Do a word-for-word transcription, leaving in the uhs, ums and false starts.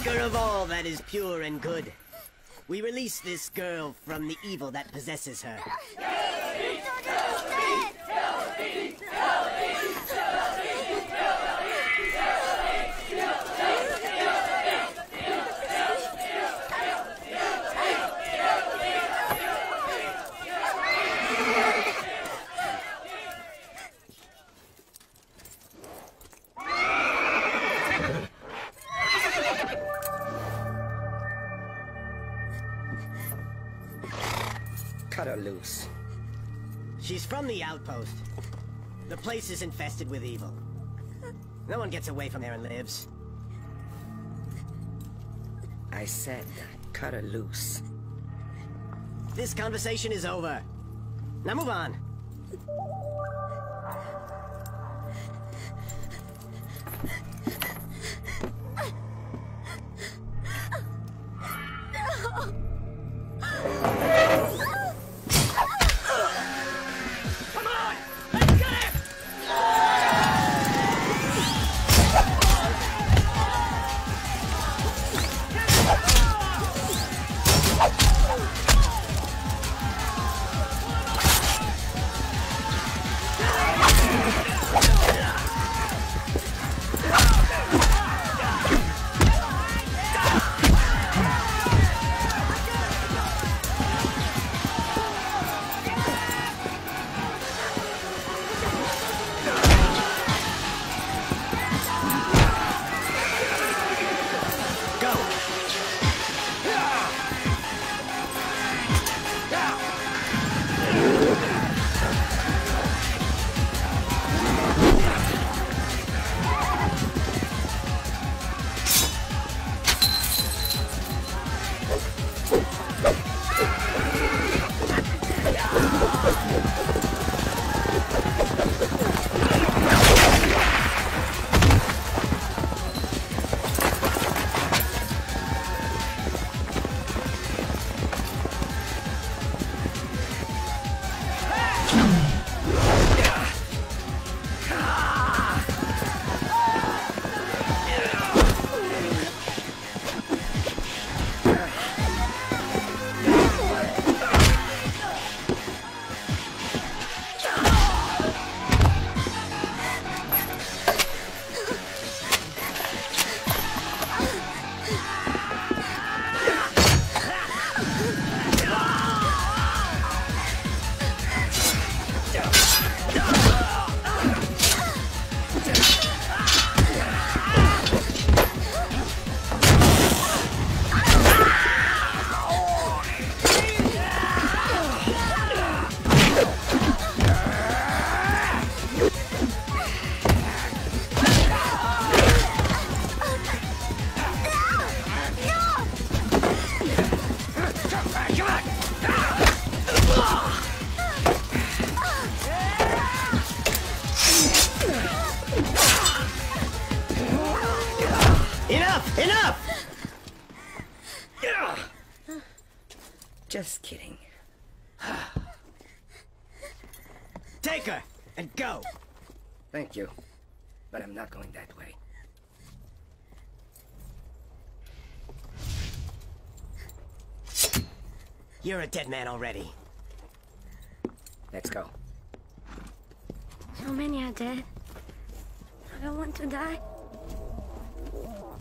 maker of all that is pure and good. We release this girl from the evil that possesses her. Cut her loose. She's from the outpost. The place is infested with evil. No one gets away from there and lives. I said, cut her loose. This conversation is over. Now move on. Enough! Just kidding. Take her and go. Thank you, but I'm not going that way. You're a dead man already. Let's go. So many are dead. I don't want to die.